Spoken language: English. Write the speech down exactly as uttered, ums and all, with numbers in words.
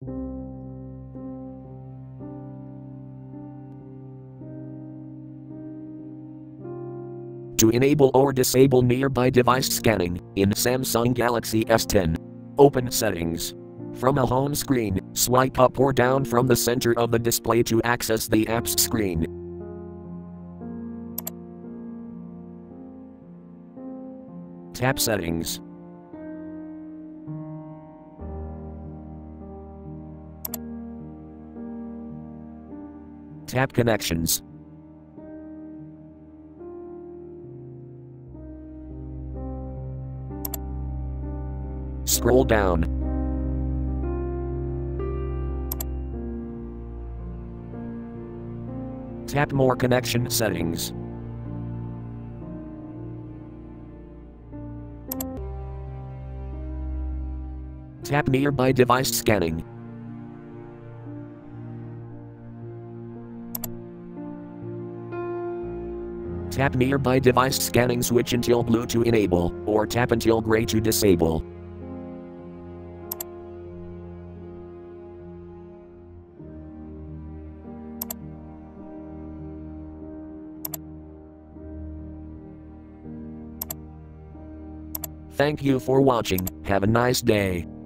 To enable or disable nearby device scanning in Samsung Galaxy S ten. Open Settings. From a home screen, swipe up or down from the center of the display to access the apps screen. Tap Settings. Tap Connections. Scroll down. Tap More Connection Settings. Tap Nearby Device Scanning. Tap Nearby Device Scanning, switch until blue to enable, or tap until gray to disable. Thank you for watching. Have a nice day.